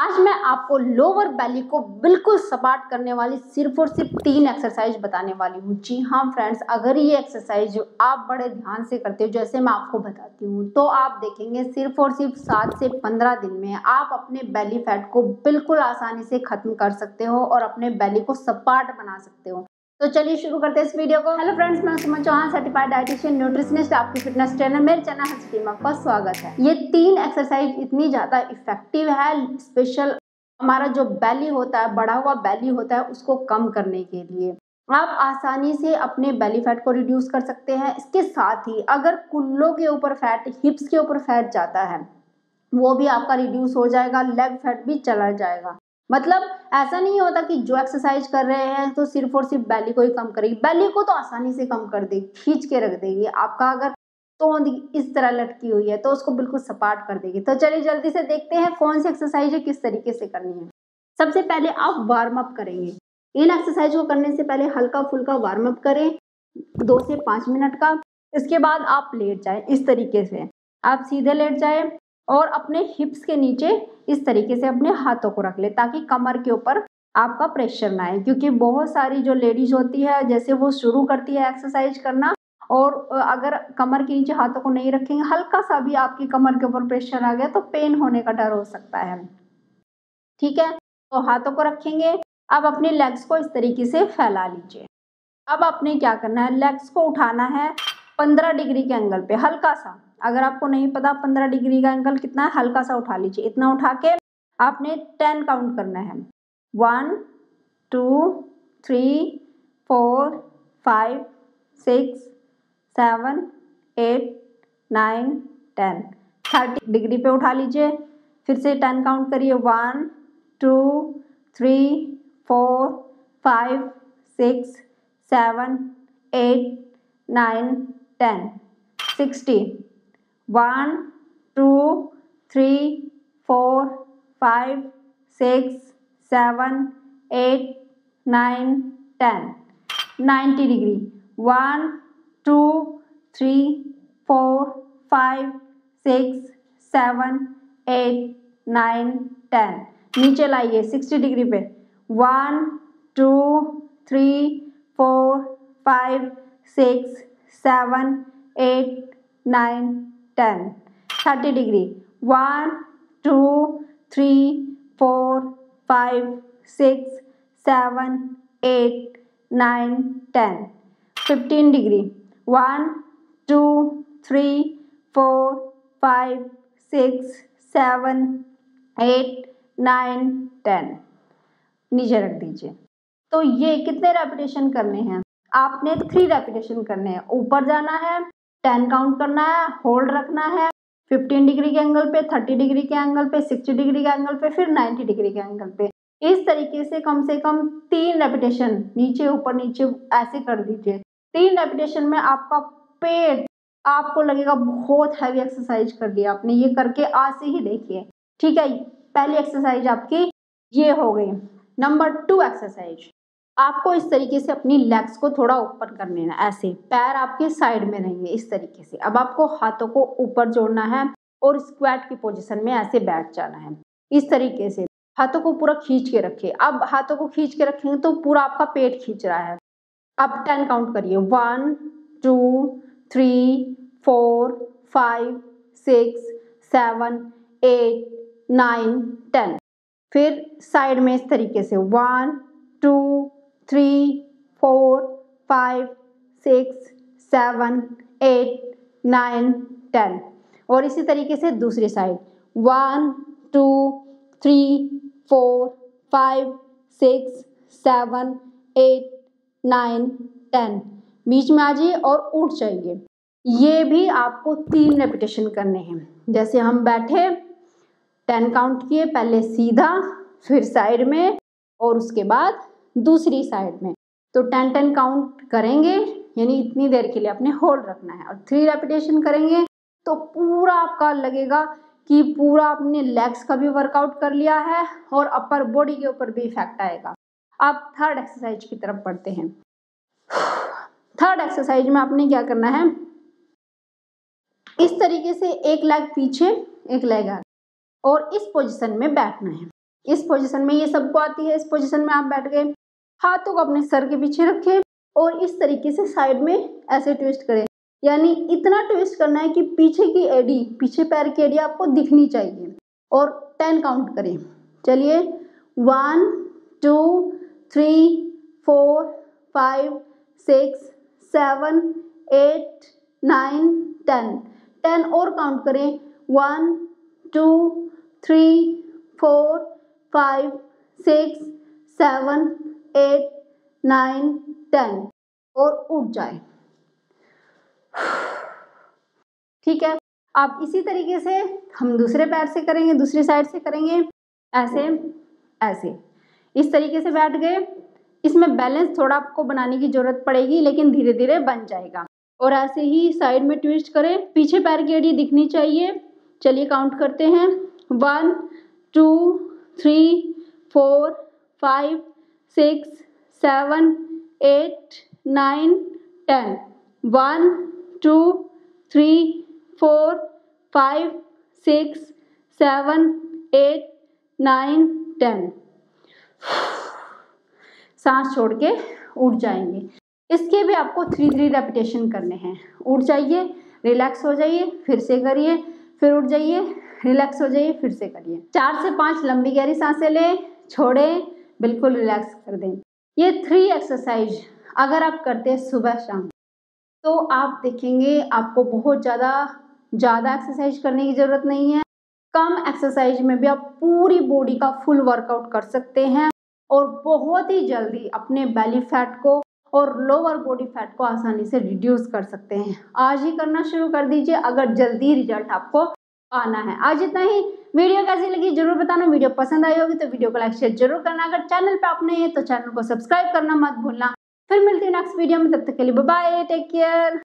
आज मैं आपको लोअर बेली को बिल्कुल सपाट करने वाली सिर्फ और सिर्फ 3 एक्सरसाइज बताने वाली हूँ। जी हाँ फ्रेंड्स, अगर ये एक्सरसाइज आप बड़े ध्यान से करते हो जैसे मैं आपको बताती हूँ तो आप देखेंगे सिर्फ और सिर्फ 7 से 15 दिन में आप अपने बेली फैट को बिल्कुल आसानी से खत्म कर सकते हो और अपने बेली को सपाट बना सकते हो। तो चलिए शुरू करते हैं इस वीडियो को। हेलो फ्रेंड्स, मैं Suman Chauhan, certified dietitian nutritionist, आपकी फिटनेस ट्रेनर। मेरे चैनल हर्ष टीम आपका स्वागत है। ये 3 एक्सरसाइज इतनी ज्यादा इफेक्टिव है, स्पेशल हमारा जो बेली होता है, बढ़ा हुआ बेली होता है, उसको कम करने के लिए आप आसानी से अपने बेली फैट को रिड्यूस कर सकते हैं। इसके साथ ही अगर कुल्लों के ऊपर फैट, हिप्स के ऊपर फैट जाता है वो भी आपका रिड्यूस हो जाएगा, लेग फैट भी चला जाएगा। मतलब ऐसा नहीं होता कि जो एक्सरसाइज कर रहे हैं तो सिर्फ और सिर्फ बेली को ही कम करेगी, बेली को तो आसानी से कम कर देगी, खींच के रख देगी। आपका अगर तोंद इस तरह लटकी हुई है तो उसको बिल्कुल सपाट कर देगी। तो चलिए जल्दी से देखते हैं कौन सी एक्सरसाइज है, किस तरीके से करनी है। सबसे पहले आप वार्म अप करेंगे। इन एक्सरसाइज को करने से पहले हल्का फुल्का वार्म अप करें 2 से 5 मिनट का। इसके बाद आप लेट जाएं, इस तरीके से आप सीधे लेट जाएं और अपने हिप्स के नीचे इस तरीके से अपने हाथों को रख ले ताकि कमर के ऊपर आपका प्रेशर ना आए। क्योंकि बहुत सारी जो लेडीज होती है जैसे वो शुरू करती है एक्सरसाइज करना और अगर कमर के नीचे हाथों को नहीं रखेंगे, हल्का सा भी आपकी कमर के ऊपर प्रेशर आ गया तो पेन होने का डर हो सकता है। ठीक है, तो हाथों को रखेंगे। अब अपने लेग्स को इस तरीके से फैला लीजिए। अब आपने क्या करना है, लेग्स को उठाना है 15 डिग्री के एंगल पे, हल्का सा। अगर आपको नहीं पता 15 डिग्री का एंगल कितना है, हल्का सा उठा लीजिए। इतना उठा के आपने 10 काउंट करना है। 1 2 3 4 5 6 7 8 9 10। 30 डिग्री पे उठा लीजिए। फिर से 10 काउंट करिए। 1 2 3 4 5 6 7 8 9 10। 60। 1 2 3 4 5 6 7 8 9 10। 90 डिग्री। 1 2 3 4 5 6 7 8 9 10। नीचे लाइए 60 डिग्री पे। 1 2 3 4 5 6 7 8 9 10। 30 डिग्री। 1 2 3 4 5 6 7 8 9 10। 15 डिग्री। 1 2 3 4 5 6 7 8 9 10। नीचे रख दीजिए। तो ये कितने रेपिटेशन करने हैं, आपने 3 रेपिटेशन करने हैं। ऊपर जाना है, 10 काउंट करना है, होल्ड रखना है 15 डिग्री के एंगल पे, 30 डिग्री के एंगल पे, 60 डिग्री के एंगल पे, फिर 90 डिग्री के एंगल पे। इस तरीके से कम 3 रेपिटेशन नीचे ऊपर नीचे ऐसे कर दीजिए। 3 रेपिटेशन में आपका पेट, आपको लगेगा बहुत हैवी एक्सरसाइज कर दिया आपने। ये करके आज से ही देखिए। ठीक है, पहली एक्सरसाइज आपकी ये हो गई। नंबर 2 एक्सरसाइज, आपको इस तरीके से अपनी लेग्स को थोड़ा ऊपर कर लेना, ऐसे पैर आपके साइड में रहेंगे इस तरीके से। अब आपको हाथों को ऊपर जोड़ना है और स्क्वाट की पोजीशन में ऐसे बैठ जाना है इस तरीके से। हाथों को पूरा खींच के रखिए। अब हाथों को खींच के रखेंगे तो पूरा आपका पेट खींच रहा है। अब 10 काउंट करिए। 1 2 3 4 5 6 7 8 9 10। फिर साइड में इस तरीके से 1 2 3 4 5 6 7 8 9 10। और इसी तरीके से दूसरी साइड 1 2 3 4 5 6 7 8 9 10। बीच में आ जाइए और उठ जाइए। ये भी आपको 3 रेपिटेशन करने हैं। जैसे हम बैठे, 10 काउंट किए, पहले सीधा, फिर साइड में और उसके बाद दूसरी साइड में। तो 10 काउंट करेंगे, यानी इतनी देर के लिए आपने होल्ड रखना है और 3 रेपिटेशन करेंगे तो पूरा आपका लगेगा कि पूरा आपने लेग्स का भी वर्कआउट कर लिया है और अपर बॉडी के ऊपर भी इफेक्ट आएगा। अब थर्ड एक्सरसाइज की तरफ बढ़ते हैं। थर्ड एक्सरसाइज में आपने क्या करना है, इस तरीके से एक लेग पीछे एक लेग आगे और इस पोजीशन में बैठना है। इस पोजीशन में ये सबको आती है। इस पोजीशन में आप बैठ गए, हाथों को अपने सर के पीछे रखें और इस तरीके से साइड में ऐसे ट्विस्ट करें, यानी इतना ट्विस्ट करना है कि पीछे की एडी, पीछे पैर की एडी आपको दिखनी चाहिए और 10 काउंट करें। चलिए 1 2 3 4 5 6 7 8 9 10 10 और काउंट करें। 1 2 3 4 5 6 7 8 9 10 और उठ जाए। ठीक है, अब इसी तरीके से हम दूसरे पैर से करेंगे, दूसरी साइड से करेंगे। ऐसे ऐसे इस तरीके से बैठ गए। इसमें बैलेंस थोड़ा आपको बनाने की जरूरत पड़ेगी, लेकिन धीरे धीरे बन जाएगा। और ऐसे ही साइड में ट्विस्ट करें, पीछे पैर की एड़ी दिखनी चाहिए। चलिए काउंट करते हैं। 1 2 3 4 5 6 7 8 9 10 1 2 3 4 5 6 7 8 9 10 सांस छोड़ के उठ जाएंगे। इसके भी आपको 3 रेपिटेशन करने हैं। उठ जाइए, रिलैक्स हो जाइए, फिर से करिए, फिर उठ जाइए, रिलैक्स हो जाइए, फिर से करिए। 4 से 5 लंबी गहरी सांसें लें, छोड़ें, बिल्कुल रिलैक्स कर दें। ये 3 एक्सरसाइज अगर आप करते हैं सुबह शाम, तो आप देखेंगे आपको बहुत ज़्यादा एक्सरसाइज करने की ज़रूरत नहीं है। कम एक्सरसाइज में भी आप पूरी बॉडी का फुल वर्कआउट कर सकते हैं और बहुत ही जल्दी अपने बेली फैट को और लोअर बॉडी फैट को आसानी से रिड्यूस कर सकते हैं। आज ही करना शुरू कर दीजिए अगर जल्दी रिजल्ट आपको आना है। आज इतना ही। वीडियो कैसी लगी जरूर बताना। वीडियो पसंद आई होगी तो वीडियो को लाइक शेयर जरूर करना। अगर चैनल पे आप नए हैं तो चैनल को सब्सक्राइब करना मत भूलना। फिर मिलती है नेक्स्ट वीडियो में, तब तक के लिए बाय बाय, टेक केयर।